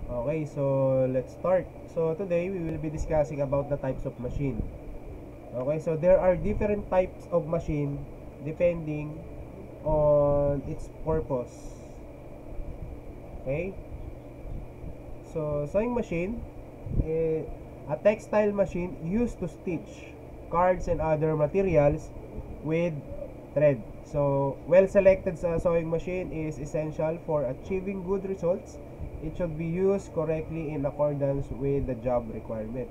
Okay, so let's start. So today we will be discussing about the types of machine. Okay, so there are different types of machine depending on its purpose. Okay, so sewing machine, eh, a textile machine used to stitch cards and other materials with thread. So well selected sewing machine is essential for achieving good results. It should be used correctly in accordance with the job requirement.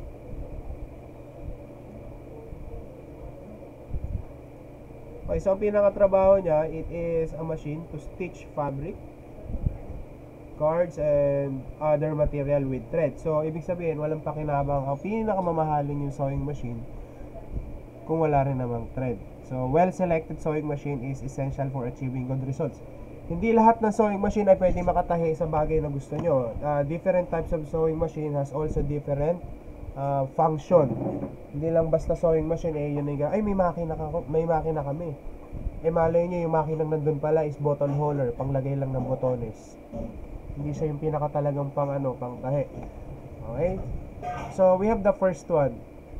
Okay, so ang pinakatrabaho niya, it is a machine to stitch fabric, cards, and other material with thread. So, ibig sabihin, walang pakinabang ang pinakamamahalin yung sewing machine kung wala rin namang thread. So, well-selected sewing machine is essential for achieving good results. Hindi lahat ng sewing machine ay pwede makatahi sa bagay na gusto nyo. Different types of sewing machine has also different function. Hindi lang basta sewing machine yun ay may makina kami. Malay nyo yung makinang nandun pala is button holder, panglagay lang ng botones. Hindi siya yung pinakatalagang pang tahi. Okay? So, we have the first one.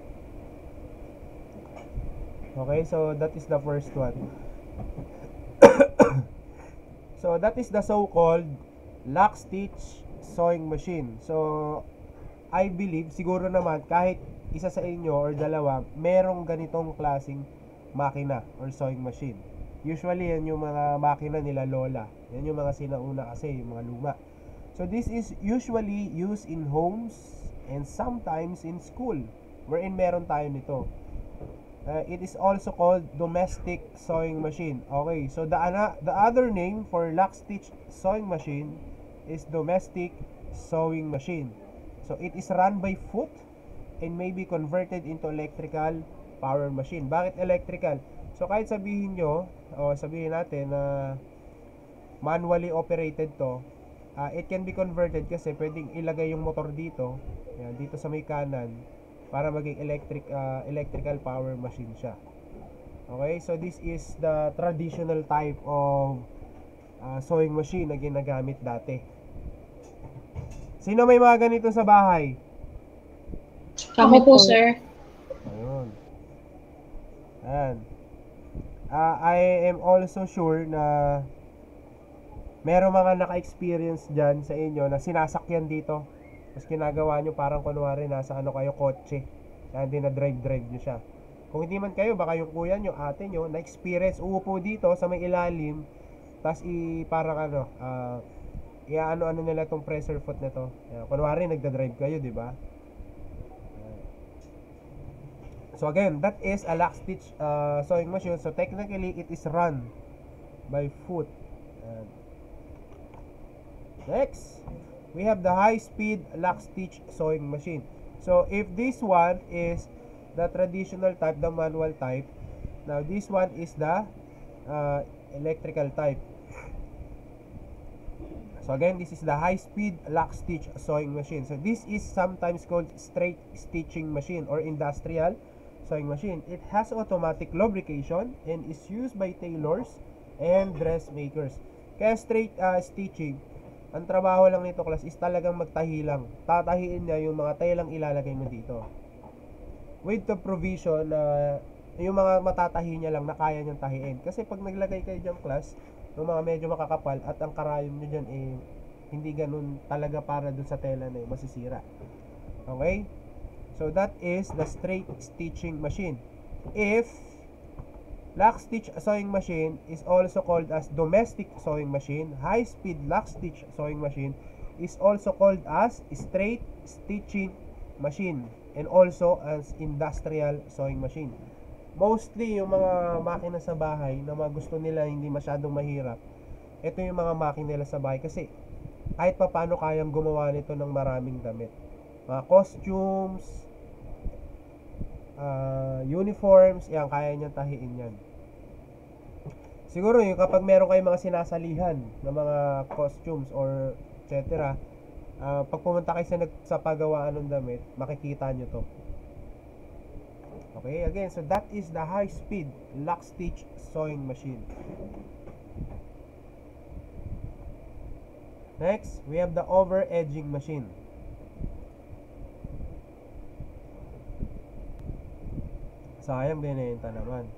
Okay, so that is the first one. So, that is the so-called lock stitch sewing machine. So, I believe, siguro naman, kahit isa sa inyo or dalawa, merong ganitong klaseng makina or sewing machine. Usually, yan yung mga makina nila lola. Yan yung mga sinauna kasi, yung mga luma. So, this is usually used in homes and sometimes in school, wherein meron tayo nito. It is also called domestic sewing machine. Okay, so the other name for lock stitch sewing machine is domestic sewing machine. So it is run by foot and may be converted into electrical power machine. Bakit electrical? So kahit sabihin nyo, o sabihin natin na manually operated to, it can be converted kasi pwedeng ilagay yung motor dito, yan, dito sa may kanan, para maging electrical power machine siya. Okay, so this is the traditional type of sewing machine na ginagamit dati. Sino may mga ganito sa bahay? Kami po, sir. Ayun. Ayan. I am also sure na meron mga naka-experience dyan sa inyo na sinasakyan dito. Tapos ginagawa nyo parang kunwari nasa kayo kotse. Kaya hindi na drive nyo siya. Kung hindi man kayo, baka yung kuya nyo, ate nyo, na-experience, uupo dito sa may ilalim. Tapos parang iaano nila tong pressure foot na to. Kunwari nagda-drive kayo, di ba? So again, that is a lock stitch sewing machine. So technically, it is run by foot. Next, we have the high-speed lock stitch sewing machine. So if this one is the traditional type, the manual type, now this one is the electrical type. So again, this is the high-speed lock stitch sewing machine. So this is sometimes called straight stitching machine or industrial sewing machine. It has automatic lubrication and is used by tailors and dressmakers. Kaya straight stitching, ang trabaho lang nito class is talagang magtahi lang. Tatahiin niya yung mga telang ilalagay mo dito. With the provision na yung mga matatahi niya lang na kaya niyang tahiin. Kasi pag naglagay kayo dyan class, yung mga medyo makakapal at ang karayom nyo dyan hindi ganun talaga para dun sa tela na masisira. Okay? So that is the straight stitching machine. If lock stitch sewing machine is also called as domestic sewing machine, high speed lock stitch sewing machine is also called as straight stitching machine and also as industrial sewing machine. Mostly yung mga makina sa bahay na mga gusto nila hindi masyadong mahirap, ito yung mga makina nila sa bahay kasi kahit pa paano kayang gumawa nito ng maraming damit. Mga costumes, uniforms, yan, kaya niyang tahiin yan. Siguro yung kapag meron kayong mga sinasalihan na mga costumes or etc. Pag pumunta kayo sa paggawaan ng damit, makikita nyo to. Okay, again, so that is the high-speed lock stitch sewing machine. Next, we have the over-edging machine. Sayang, binenta naman.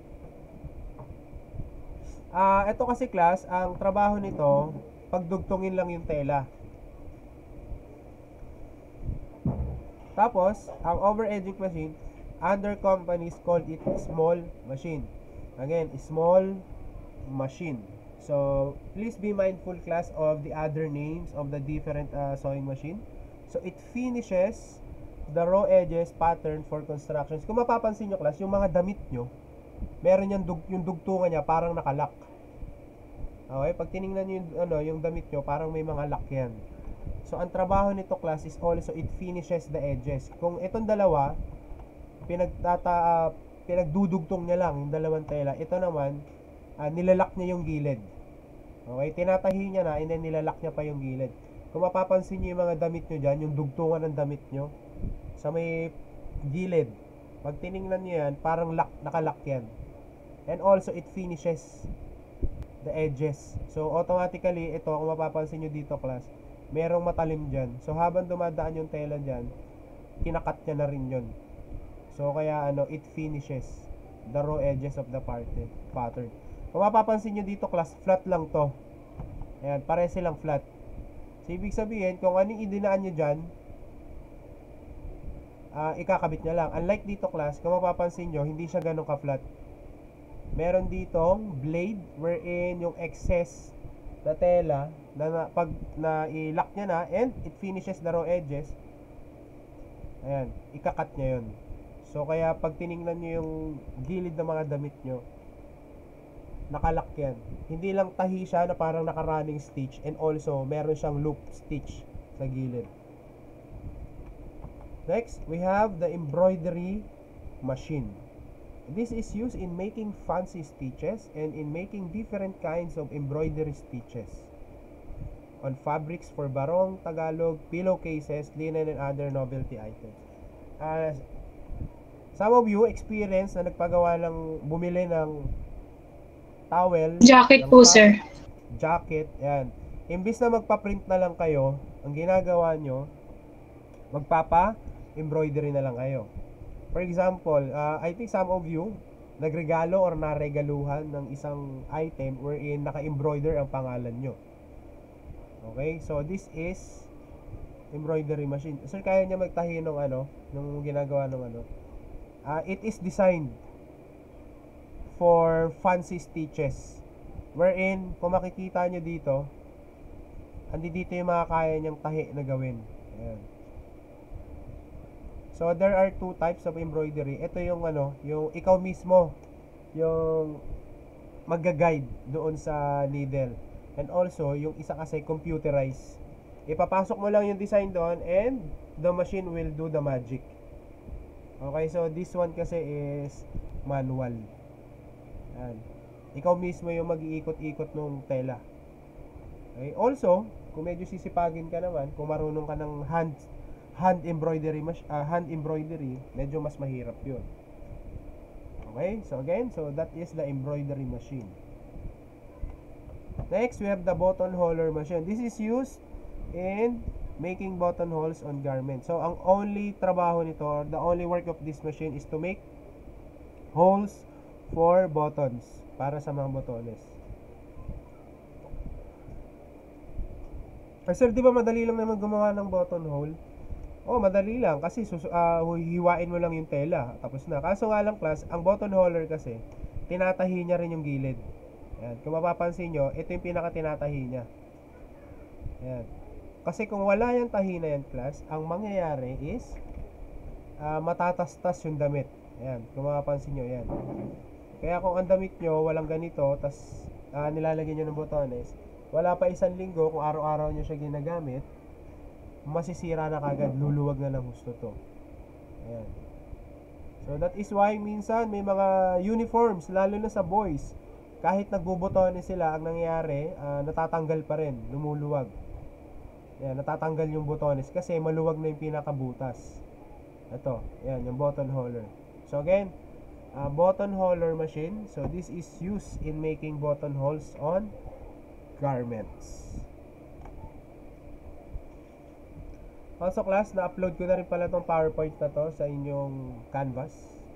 Ito kasi class, ang trabaho nito, pagdugtungin lang yung tela. Tapos, ang over-edging machine, other companies call it small machine. Again, small machine. So, please be mindful class of the other names of the different sewing machine. So, it finishes the raw edges pattern for constructions. Kung mapapansin nyo class, yung mga damit nyo, meron yung dugtungan niya parang nakalock. Okay, pag tiningnan nyo yung damit nyo, parang may mga lock yan. So, ang trabaho nito class is also it finishes the edges. Kung itong dalawa, pinagdudugtong niya lang yung dalawang tela. Ito naman, nilalak niya yung gilid. Okay, tinatahi niya na and then nilalak niya pa yung gilid. Kung mapapansin niyo yung mga damit nyo dyan, yung dugtungan ng damit nyo, sa may gilid, pag tiningnan nyo yan, parang nakalock yan. And also, it finishes the edges. So, automatically, ito, kung mapapansin nyo dito class, merong matalim dyan. So, habang dumadaan yung tela dyan, kinakat niya na rin yun. So, kaya it finishes the raw edges of the pattern. Kung mapapansin nyo dito class, flat lang to. Ayan, pare silang flat. So, ibig sabihin, kung anong idinaan nyo dyan, ikakabit niya lang. Unlike dito class, kung mapapansin nyo, hindi siya ganun ka-flat. Meron ditong blade wherein yung excess na tela pag na-lock niya na and it finishes the raw edges, ayan, ikakat niya yun. So, kaya pag tiningnan nyo yung gilid ng mga damit nyo, nakalock yan. Hindi lang tahi siya na parang naka-running stitch and also meron siyang loop stitch sa gilid. Next, we have the embroidery machine. This is used in making fancy stitches and in making different kinds of embroidery stitches on fabrics for barong, Tagalog, pillowcases, linen, and other novelty items. Some of you experience na bumili ng towel. Jacket po, sir. Jacket, yan. Imbis na magpa-print na lang kayo, ang ginagawa nyo, magpapa-embroidery na lang kayo. For example, I think some of you nagregalo or naregaluhan ng isang item wherein naka-embroider ang pangalan nyo. Okay? So, this is embroidery machine. Sir, kaya niya magtahi ng nung ginagawa ng it is designed for fancy stitches. Wherein, kung makikita nyo dito, dito yung mga kaya niyang tahi na gawin. Ayan. So, there are two types of embroidery. Ito yung yung ikaw mismo, yung magga-guide doon sa needle. And also, yung isa kasi computerized. Ipapasok mo lang yung design doon and the machine will do the magic. Okay, so this one kasi is manual. Ayan. Ikaw mismo yung mag-iikot-ikot ng tela. Okay, also, kung medyo sisipagin ka naman, kung marunong ka ng hand embroidery, medyo mas mahirap yun. Okay, so again, so that is the embroidery machine. Next, we have the buttonholer machine. This is used in making buttonholes on garments. So, ang only trabaho nito, or the only work of this machine is to make holes for buttons, para sa mga botones. Sir, di ba madali lang naman gumawa ng buttonhole? Oh, madali lang kasi hiwain mo lang yung tela, tapos na. Kaso nga lang class, ang buttonholer kasi tinatahi niya rin yung gilid. Ayan, kung mapapansin nyo, ito yung pinaka tinatahi niya. Ayan. Kasi kung wala yung tahi na yan class, ang mangyayari is matatastas yung damit. Ayan, kung mapapansin nyo yan. Kaya kung ang damit nyo walang ganito, tas nilalagyan nyo ng botones, wala pa isang linggo, kung araw-araw nyo siya ginagamit, masisira na kagad, luluwag na ng gusto to. Ayan. So that is why minsan may mga uniforms, lalo na sa boys, kahit nagbubotones sila, ang nangyayari, natatanggal pa rin, lumuluwag. Ayan, natatanggal yung botones kasi maluwag na yung pinakabutas. Ito, ayan, yung buttonholer. So again, buttonholer machine. So this is used in making buttonholes on garments. Also class, na-upload ko na rin pala tong PowerPoint na to sa inyong Canvas.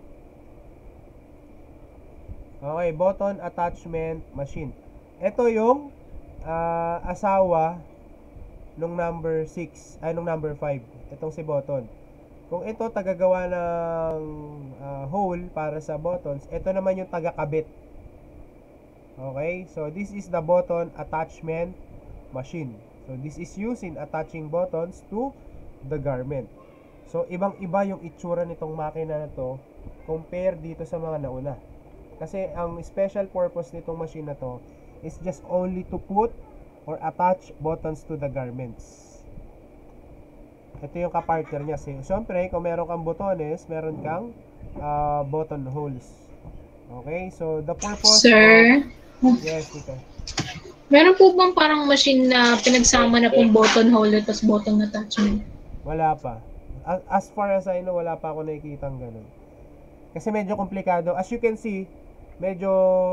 Okay, button attachment machine. Ito yung asawa nung number 6, ay nung number 5. Itong si button. Kung ito tagagawa ng hole para sa buttons, ito naman yung tagakabit. Okay, so this is the button attachment machine. So this is used in attaching buttons to the garment. So ibang-iba yung itsura nitong makina na to compare dito sa mga nauna. Kasi ang special purpose nitong machine na to is just only to put or attach buttons to the garments. Ito yung kapartner niya. Siyempre, kung meron kang botones, meron kang button holes. Okay, so the purpose Sir, yes, ito. meron po bang parang machine na pinagsama na pong button holder tapos button attachment? Wala pa. As far as I know, wala pa ako nakikitang ganun. Kasi medyo komplikado. As you can see, medyo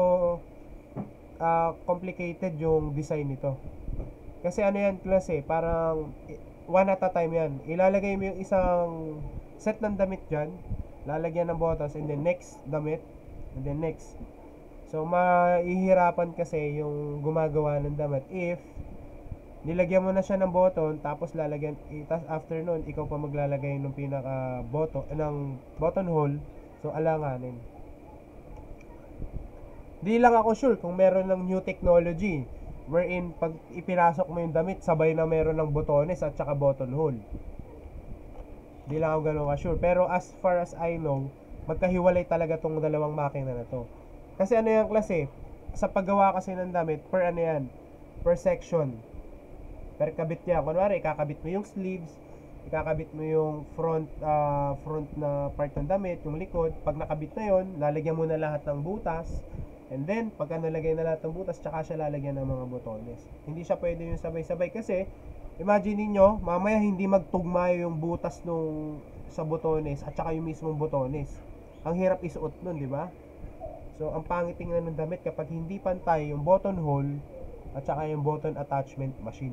complicated yung design nito. Kasi ano yan klase, parang one at a time yan. Ilalagay mo yung isang set ng damit dyan, lalagyan ng buttons, and then next damit, and then next. So, mahihirapan kasi yung gumagawa ng damit if nilagyan mo na siya ng button, tapos lalagyan, tapos after nun, ikaw pa maglalagay ng pinaka button, ng button hole, so alanganin. Di lang ako sure kung meron ng new technology wherein pag ipinasok mo yung damit, sabay na meron ng botones at saka button hole. Di lang ako ganun ka sure. Pero as far as I know, magkahiwalay talaga tong dalawang makina na to. Kasi ano yung klase, sa paggawa kasi ng damit, per ano yan, per section. Per kabit niya. Kunwari, ikakabit mo yung sleeves, ikakabit mo yung front na part ng damit, yung likod. Pag nakabit na yon, lalagyan mo na lahat ng butas. And then, pagka nalagay na lahat ng butas, tsaka siya lalagyan ng mga botones. Hindi siya pwede yung sabay-sabay kasi, imagine niyo, mamaya hindi magtugma yung butas nung sa botones at saka yung mismong botones. Ang hirap isuot nun, di ba? So, ang pangit tingnan ng damit kapag hindi pantay yung button hole at saka yung button attachment machine.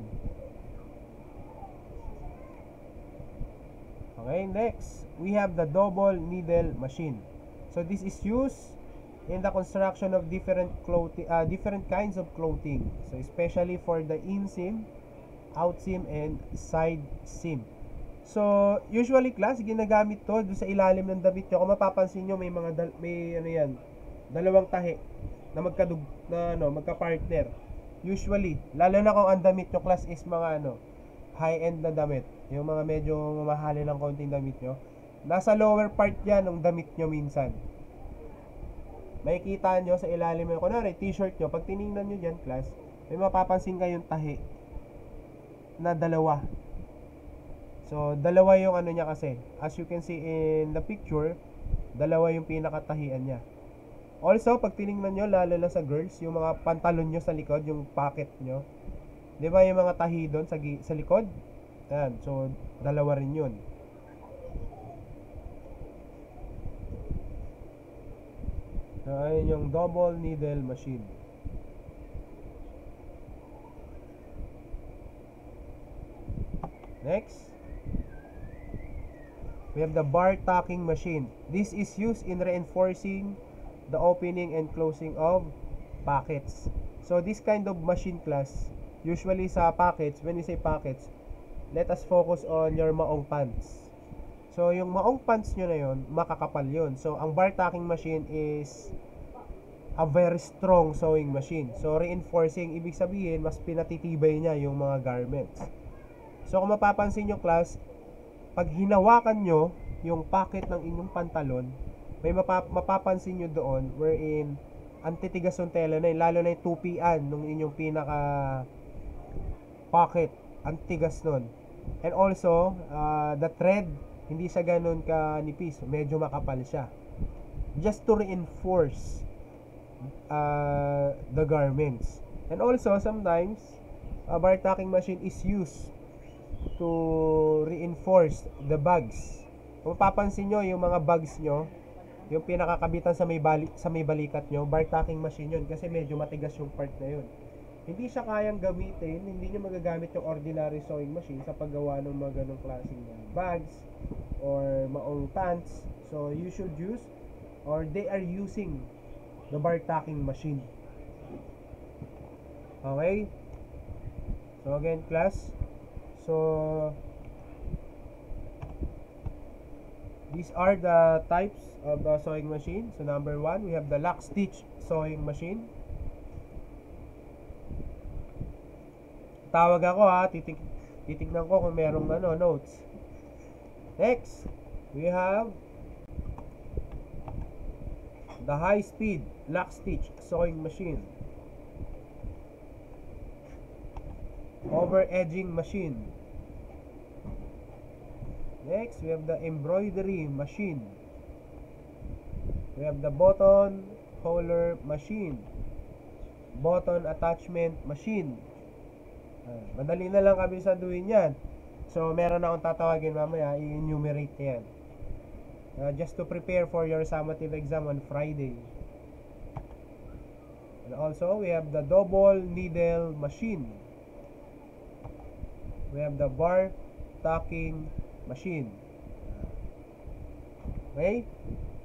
Okay, next, we have the double needle machine. So, this is used in the construction of different kinds of clothing. So, especially for the inseam, outseam, and side seam. So, usually class, ginagamit to doon sa ilalim ng damit nyo. Kung mapapansin nyo, may mga dalawang tahi na magka-partner. Usually, lalo na kung ang damit nyo class is mga high-end na damit. Yung mga medyo mamahalin ng konting damit nyo. Nasa lower part yan ng damit nyo minsan. Makikita nyo sa ilalim yung kunwari, t-shirt nyo. Pag tinignan nyo dyan class, may mapapansin kayong tahi na dalawa. So, dalawa yung niya kasi. As you can see in the picture, dalawa yung pinakatahian niya. Also, pag tinignan nyo, lalo na sa girls, yung mga pantalon nyo sa likod, yung pocket nyo. Di ba yung mga tahi doon sa likod? Yan. So, dalawa rin yun. So, ayun yung double needle machine. Next, we have the bar tacking machine. This is used in reinforcing the opening and closing of pockets. So this kind of machine class, usually sa pockets, when you say pockets, let us focus on your maong pants. So yung maong pants nyo na yun, makakapal yun. So ang bar tacking machine is a very strong sewing machine. So reinforcing, ibig sabihin, mas pinatitibay niya yung mga garments. So kung mapapansin nyo class, pag hinawakan nyo yung pocket ng inyong pantalon, may mapapansin nyo doon wherein ang titigas ng tela na yun, lalo na yung tupian ng inyong pinaka pocket, ang tigas nun. And also, the thread, hindi siya ganun kanipis, medyo makapal siya. Just to reinforce the garments. And also, sometimes, a bar tacking machine is used to reinforce the bags. Kung papansin nyo, yung mga bags nyo, yung pinakakabitan sa may balikat nyo, bar tacking machine yun kasi medyo matigas yung part na yun. hindi siya kayang gamitin, hindi nyo magagamit yung ordinary sewing machine sa paggawa ng mga ganong klaseng bags or maong pants. So you should use, or they are using, the bar tacking machine. Okay? So again, class, so these are the types of the sewing machine. So number 1, we have the lock stitch sewing machine. Tawag ako ha, titignan ko kung merong notes. Next, we have the high speed lock stitch sewing machine. Over edging machine. Next, we have the embroidery machine. We have the button holder machine. Button attachment machine. Madali na lang kami saduhin yan. So, meron akong tatawagin mamaya, i-enumerate yan. Just to prepare for your summative exam on Friday. And also, we have the double needle machine. We have the bar tacking machine. Okay?